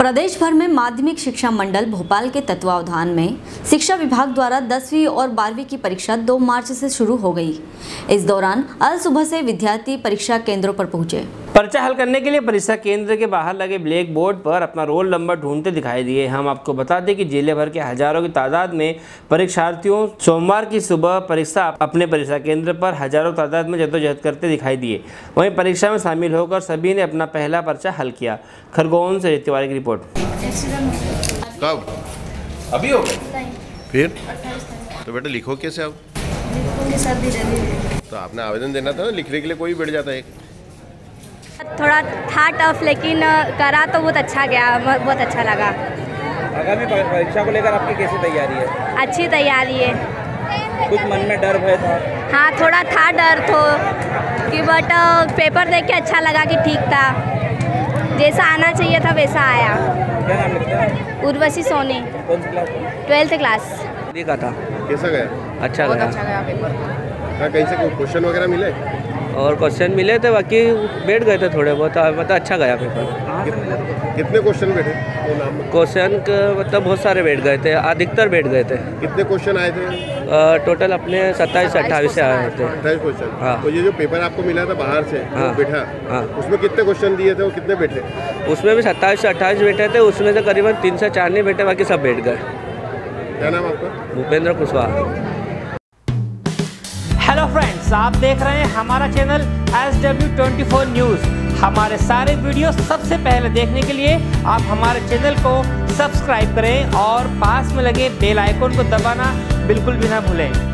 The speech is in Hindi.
प्रदेश भर में माध्यमिक शिक्षा मंडल भोपाल के तत्वावधान में शिक्षा विभाग द्वारा 10वीं और 12वीं की परीक्षा 2 मार्च से शुरू हो गई। इस दौरान आज सुबह से विद्यार्थी परीक्षा केंद्रों पर पहुंचे। पर्चा हल करने के लिए परीक्षा केंद्र के बाहर लगे ब्लैक बोर्ड पर अपना रोल नंबर ढूंढते दिखाई दिए। हम आपको बता दें कि जिले भर के हजारों की तादाद में परीक्षार्थियों सोमवार की सुबह अपने परीक्षा केंद्र पर हजारों तादाद में जद्दोजहद करते दिखाई दिए। वहीं परीक्षा में शामिल होकर सभी ने अपना पहला पर्चा हल किया। खरगोन से तिवारी की रिपोर्ट। कब? अभी हो गए? फिर तो बेटा लिखो कैसे आप? तो आपने आवेदन देना था ना, लिखने के लिए कोई बैठ जाता है। थोड़ा था टफ, लेकिन करा तो बहुत अच्छा गया, बहुत अच्छा लगा। आगामी परीक्षा को लेकर आपकी कैसी तैयारी है? अच्छी तैयारी है। कुछ मन में डर भय था? हाँ, थोड़ा था डर तो कि बट पेपर देख के अच्छा लगा कि ठीक था, जैसा आना चाहिए था वैसा आया। क्या नाम लिखते हैं? उर्वशी सोनी। कौन सी क्लास? 12th class. देखा था। कैसा गया? अच्छा गया। क्या कहीं से कोई क्वेश्चन वगैरह मिले? और क्वेश्चन मिले थे, बाकी बैठ गए थे थोड़े बहुत, मतलब अच्छा गया पेपर। कितने क्वेश्चन बैठे? क्वेश्चन मतलब बहुत सारे बैठ गए थे, अधिकतर बैठ गए थे। कितने क्वेश्चन आए थे? टोटल अपने 27-28 से आए थे। 28 क्वेश्चन। हाँ। तो ये जो पेपर आपको मिला था बाहर से, हाँ। बैठा, हाँ। उसमें कितने क्वेश्चन दिए थे और कितने बैठे? उसमें भी 27 से 28 बैठे थे, उसमें से करीबन 3 से 4 नहीं बैठे, बाकी सब बैठ गए। क्या नाम आपका? भूपेंद्र कुशवाहा। हेलो फ्रेंड्स, आप देख रहे हैं हमारा चैनल SW24 न्यूज़। हमारे सारे वीडियो सबसे पहले देखने के लिए आप हमारे चैनल को सब्सक्राइब करें और पास में लगे बेल आइकन को दबाना बिल्कुल भी ना भूलें।